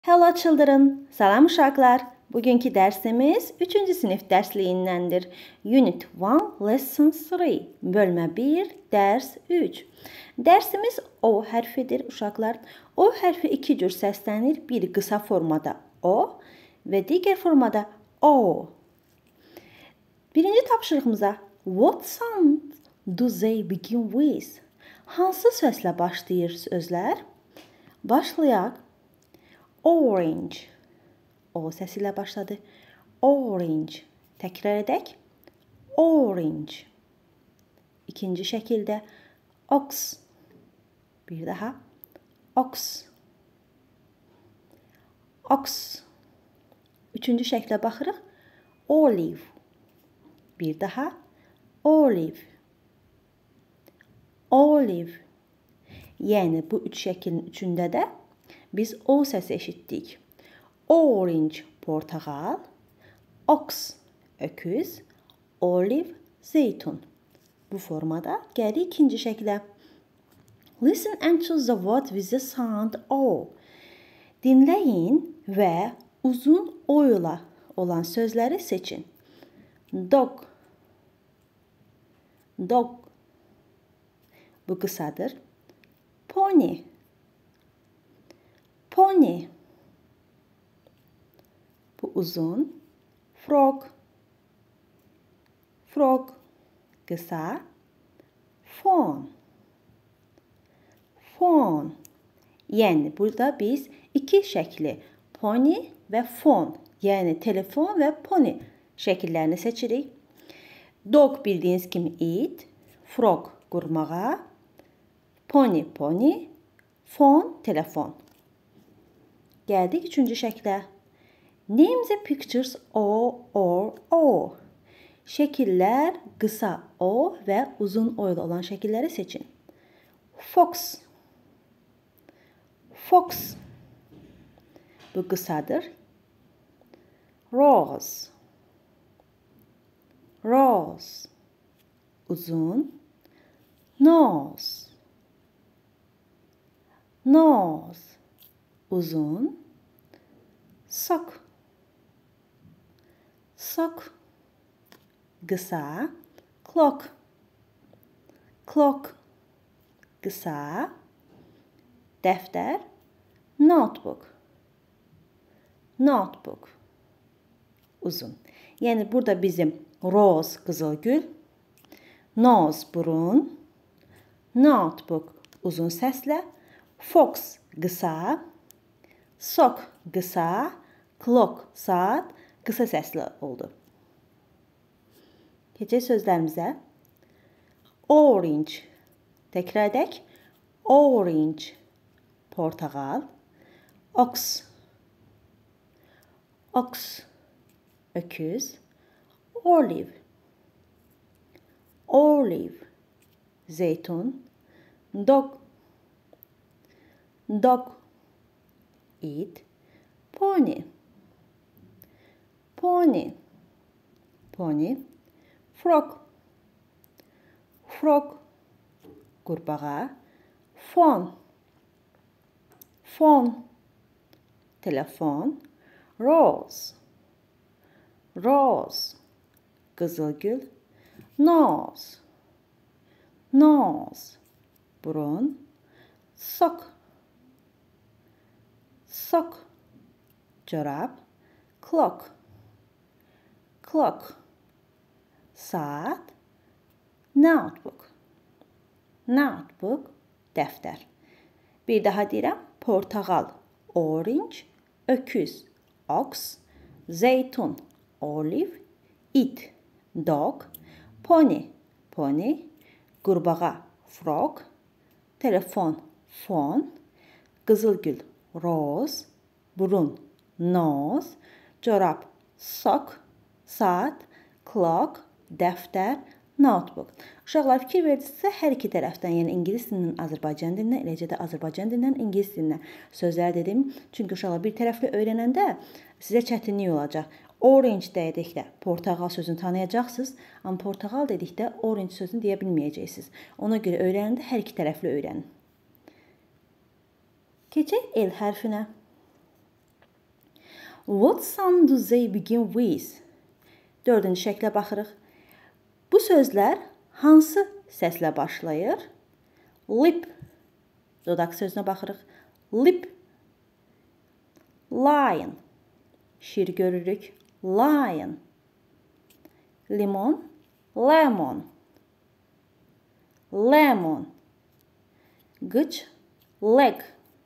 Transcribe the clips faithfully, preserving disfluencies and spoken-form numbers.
Hello children, salam uşaqlar. Bugünkü dərsimiz üçüncü sinif dərsliyindəndir. Unit one, Lesson three, bölmə bir, dərs üç. Dərsimiz O hərfidir uşaqlar. O hərfi iki cür səslənir. Bir qısa formada O və digər formada O. Birinci tapşırığımıza What sound do they begin with? Hansı səslə başlayır sözlər? Başlayaq. Orange. O səsi ilə başladı. Orange. Təkrar edək. Orange. İkinci şəkildə ox. Bir daha. Ox. Ox. Üçüncü şəklə baxırıq. Olive. Bir daha. Olive. Olive. Yəni bu üç şəklin üçündə də biz O səsi eşitdik. Orange, portağal. Ox, öküz. Olive, zeytun. Bu formada gəlir ikinci şəklə. Listen and choose the word with the sound O. Dinləyin və uzun O ilə olan sözləri seçin. Dog. Dog. Bu qısadır. Pony. Pony. Bu uzun. Frog. Frog. Kısa. Phone. Phone. Yəni burada biz iki şəkli pony və phone, yəni telefon və pony şəkillərini seçirik. Dog bildiyiniz kimi it, frog qurmağa, pony pony, phone telefon. Gəldik üçüncü şəklə. Name the pictures O or O. Şəkillər qısa O və uzun O ilə olan şəkilləri seçin. Fox. Fox. Bu qısadır. Rose. Rose. Uzun. Nose. Nose. Uzun. Sock. Sock. Kısa. Clock. Clock. Kısa. Defter. Notebook. Notebook. Uzun. Yəni burada bizim rose qızılgül, nose burun, notebook uzun səslə, fox qısa, sock qısa, clock saat qısa səsli oldu. Keçək sözlərimizə. Orange. Təkrar edək. Orange. Portağal. Ox. Ox. Öküz. Olive. Olive. Zeytun. Dog. Dog. It. Pony. Pony. Pony. Frog. Frog. Qurbağa. Phone. Phone. Telefon. Rose. Rose. Qızılgül. Nose. Nose. Burun. Sock. Sock. Çorap. Clock. Clock. Saat. Notebook. Notebook. Dəftər. Bir daha deyirəm. Portağal. Orange. Öküz. Ox. Zeytun. Olive. It. Dog. Pony. Pony. Qurbağa. Frog. Telefon. Phone. Qızılgül. Rose. Burun. Nose. Çorap. Sock. Saat. Clock. Dəftər. Notebook. Uşaqlar fikir verdinizsə, hər iki tərəfdən, yəni ingilis dilindən Azərbaycan dilinə, eləcə də Azərbaycan dilindən ingilis dilinə sözlər dedim. Çünki uşaqlar bir tərəfli öyrənəndə sizə çətinlik olacaq. Orange dedikdə portağal sözünü tanıyacaqsınız, amma portağal dedikdə orange sözünü deyə bilməyəcəksiniz. Ona görə öyrənəndə hər iki tərəfli öyrənin. Keçək L hərfinə. What sound do they begin with? Dördüncü şəklə baxırıq. Bu sözlər hansı səslə başlayır? Lip. Dodaq sözünə baxırıq. Lip. Lion. Şir görürük. Lion. Limon. Lemon. Lemon. Qıç. Leg.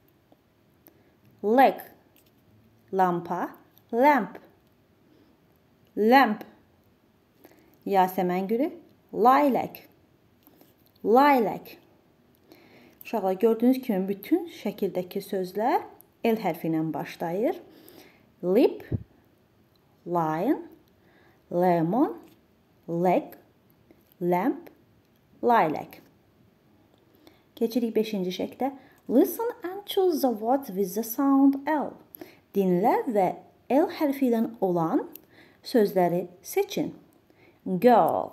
Leg. Lampa. Lamp. Lamp. Yasəmən gülü. Lilac. Lilac. Uşaqlar, gördüyünüz kimi bütün şəkildəki sözlər L hərfi ilə başlayır. Lip, lion, lemon, leg, lamp, lilac. Keçirik beşinci şəklə. Listen and choose the words with the sound L. Dinlə və L hərfi ilə olan sözləri seçin. Girl.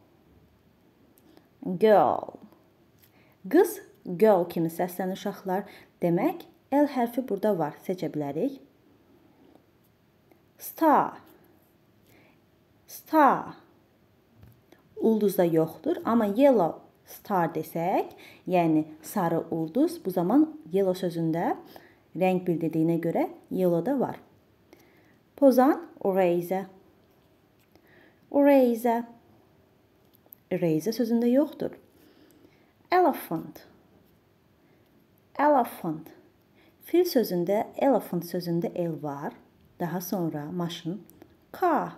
Girl. Qız, girl kimi səslənir uşaqlar. Demək, L hərfi burada var. Seçə bilərik. Star. Star. Ulduzda yoxdur, amma yellow star desək, yəni sarı ulduz, bu zaman yellow sözündə rəng bildirdiyinə görə yellow da var. Pozan, eraser. Eraser. Eraser sözündə yoxdur. Elephant. Elephant. Fil sözündə, elephant sözündə el var. Daha sonra maşın. Car.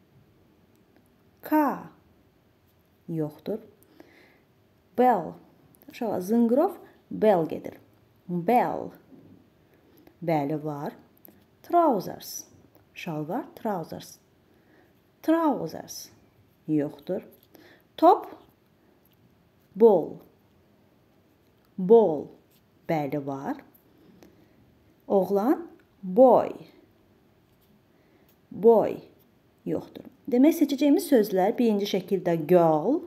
Car. Yoxdur. Bell. Uşaqlar, zınqrov bell gedir. Bell. Bəli var. Trousers. Şalvar, trousers. Trousers. Yoxdur. Top. Ball. Ball. Bəli var. Oğlan. Boy. Boy. Yoxdur. Demək, seçəcəyimiz sözlər birinci şəkildə girl,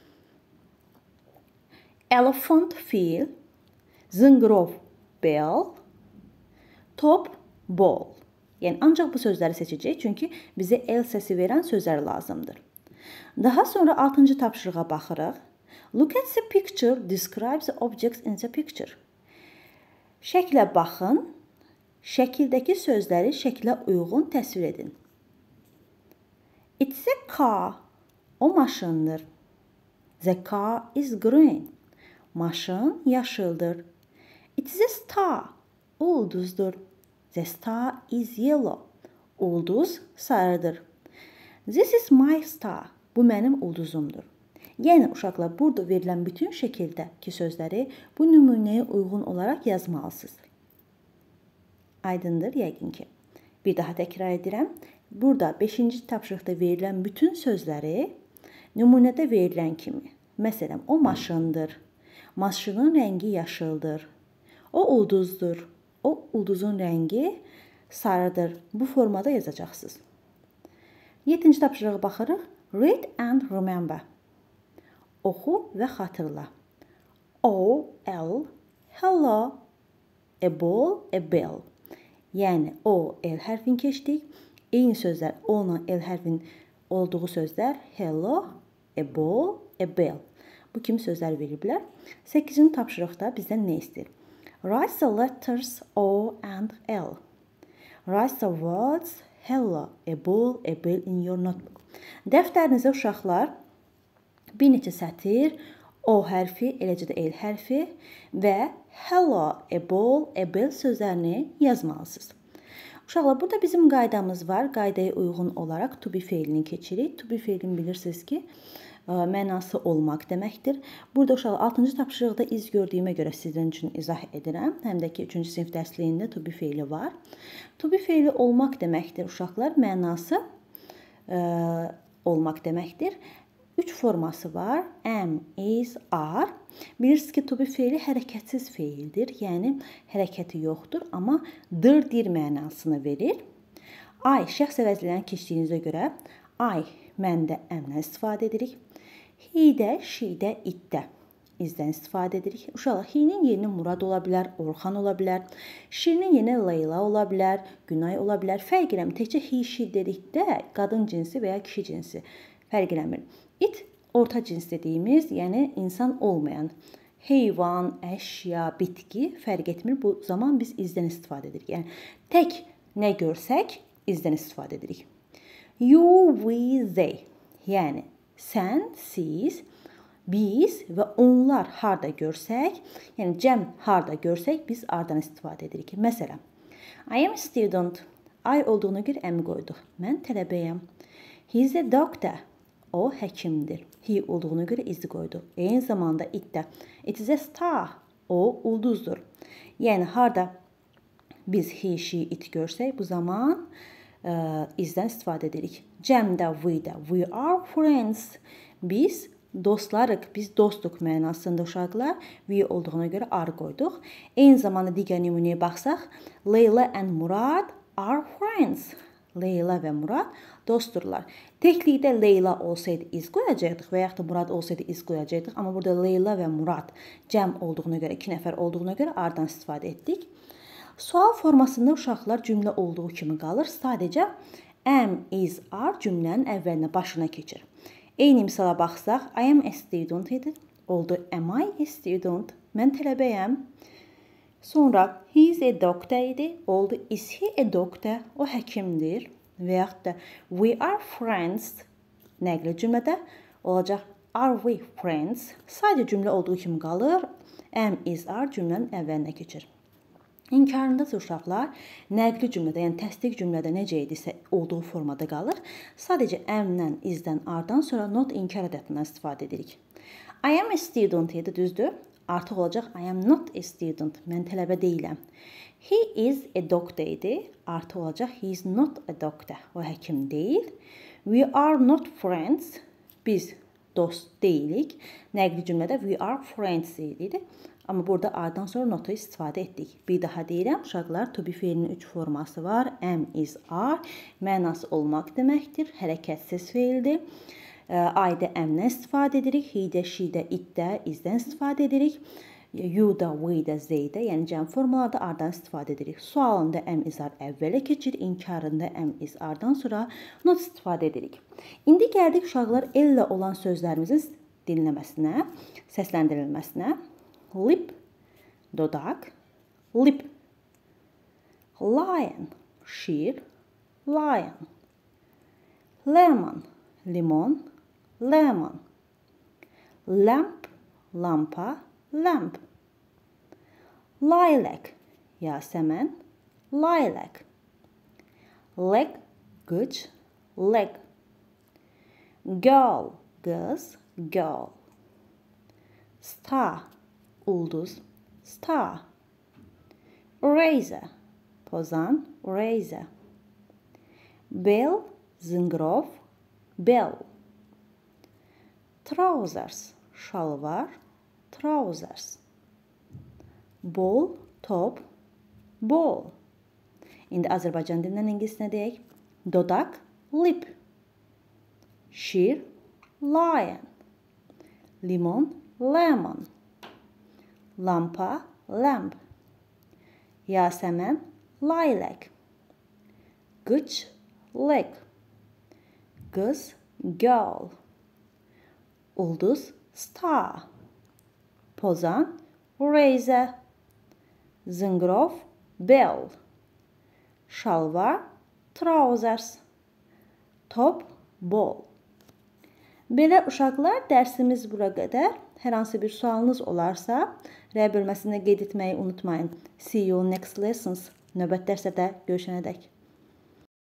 elephant, fil, zınqrov, bell, top, ball. Yəni, ancaq bu sözləri seçəcəyik, çünki bizə L səsi verən sözlər lazımdır. Daha sonra altıncı tapşırığa baxırıq. Look at the picture, describe the objects in the picture. Şəklə baxın, şəkildəki sözləri şəklə uyğun təsvir edin. It's a car. O maşındır. The car is green. Maşın yaşıldır. It's a star. O ulduzdur. The star is yellow. Ulduz sarıdır. This is my star. Bu mənim ulduzumdur. Yəni, uşaqlar, burada verilən bütün şəkildəki sözləri bu nümunəyə uyğun olaraq yazmalısınız. Aydındır, yəqin ki. Bir daha təkrar edirəm. Burada beşinci tapşırıqda verilən bütün sözləri nümunədə verilən kimi. Məsələn, o maşındır. Maşının rəngi yaşıldır. O ulduzdur. O ulduzun rəngi sarıdır. Bu formada yazacaqsınız. Yeddinci tapşırığa baxırıq. Read and remember. Oxu və xatırla. O, L, hello, a ball, a bell. Yəni, o, L hərfini keçdik. Eyni sözlər, o-la L hərfinin olduğu sözlər hello, a ball, a bell. Bu kimi sözlər veriblər. səkkizinci tapşırıqda bizdən nə istəyir? Write the letters O and L. Write the words hello, a ball, a bell in your notebook. Dəftərinizə uşaqlar bir neçə sətir O hərfi, eləcə də L hərfi və hello, a ball, a bell sözlərini yazmalısınız. Uşaqlar, burada bizim qaydamız var. Qaydaya uyğun olaraq to be feilini keçirik. To be feilini bilirsiniz ki, mənası olmaq deməkdir. Burada uşaqlar altıncı tapşırıqda iz gördüyümə görə sizin üçün izah edirəm. Həm də ki, üçüncü sinif dərsliyində to be feili var. To be feili olmaq deməkdir uşaqlar. Mənası ə, olmaq deməkdir. Üç forması var. Am, is, are. Bilirsiniz ki, to be feili hərəkətsiz feildir. Yəni, hərəkəti yoxdur, amma dır, dir mənasını verir. I, şəxs əvəzləyən keçdiyinizə görə I, məndə, əmdən istifadə edirik. He-də, she-də, it-də. izdən istifadə edirik. Uşaqlar, he-nin yerinə Murad ola bilər, Orxan ola bilər. Şirinin yerinə Leyla ola bilər, Günay ola bilər. Fərq eləmir. Təkcə he, she dedikdə qadın cinsi və ya kişi cinsi fərq eləmir. It orta cins dediyimiz, yəni insan olmayan heyvan, əşya, bitki fərq etmir. Bu zaman biz izdən istifadə edirik. Yəni tək nə görsək izdən istifadə edirik. You, we, they. Yəni sən, siz, biz və onlar harda görsək, yəni cəm harda görsək biz ardan istifadə edirik. Məsələn, I am a student. I olduğuna görə əmi qoyduq. Mən tələbəyəm. He is a doctor. O həkimdir. He olduğuna görə izi qoyduq. Eyni zamanda itdə. It is a star. O ulduzdur. Yəni harda biz he, she, it görsək bu zaman ə, izdən istifadə edirik. Cəmdə, we-də. We are friends. Biz dostlarıq, biz dostuq mənasında uşaqlar. We olduğuna görə are qoyduq. Eyni zamanda digər nümunəyə baxsaq, Leyla and Murad are friends. Leyla və Murad dostdurlar. Təklikdə Leyla olsaydı iz qoyacaqdıq və yaxud da Murad olsaydı iz qoyacaqdıq. Amma burada Leyla və Murad cəm olduğuna görə, iki nəfər olduğuna görə ardan istifadə etdik. Sual formasında uşaqlar cümlə olduğu kimi qalır. Sadəcə am, is, are cümlənin əvvəlinə, başına keçir. Eyni misala baxsaq, I am a student idi. Oldu am I a student? Mən tələbəyəm. Sonra he is a doctor idi. Oldu is he a doctor? O həkimdir. Və yaxud da we are friends. Nəqli cümlədə olacaq are we friends? Sadəcə cümlə olduğu kimi qalır. Am, is, are cümlənin əvvəlinə keçir. İnkarında uşaqlar nəqli cümlədə, yəni təsdiq cümlədə necə idisə olduğu formada qalır. Sadəcə am-dən, izdən, ardan sonra not inkar ədədindən istifadə edirik. I am a student idi, düzdür? Artıq olacaq I am not a student. Mən tələbə deyiləm. He is a doctor idi. Artıq olacaq he is not a doctor. O həkim deyil. We are not friends. Biz dost deyilik. Nəqli cümlədə we are friends idi. Amma burada ardan sonra notu istifadə etdik. Bir daha deyirəm, uşaqlar, to be feilinin üç forması var. Am, is, are. Mənası olmaq deməkdir. Hərəkətsiz feildir. I-də am-dən istifadə edirik. He-də, she-də, it-də, izdən istifadə edirik. You-da, we-də, they-də, yəni cəm formalarda ardan istifadə edirik. Sualında am, is, are əvvələ keçir. İnkarında am, is, are-dan sonra not istifadə edirik. İndi gəldik uşaqlar ellə olan sözlərimizin dinləməsinə, səsləndirilməsinə. Lip, dodaq, lip. Lion, şir, lion. Lemon, limon, lemon. Lamp, lampa, lamp. Lilac, yasəmən, lilac. Leg, qıç, leg. Girl, qız, girl. Star, ulduz, star. Razor, pozan, razor. Bell, zınqrov, bell. Trousers, şalvar, trousers. Ball, top, ball. İndi Azərbaycan dilindən ingiliscə deyək. Dodaq, lip. Şir, lion. Limon, lemon. Lampa, lamp. Yasəmən, lilac. Qıç, leg. Qız, girl. Ulduz, star. Pozan, razor. Zınqrov, bell. Şalvar, trousers. Top, ball. Belə uşaqlar, dərsimiz bura qədər. Hər hansı bir sualınız olarsa, rəy bölməsində qeyd etməyi unutmayın. See you next lessons. Növbəti dərsdə görüşənədək.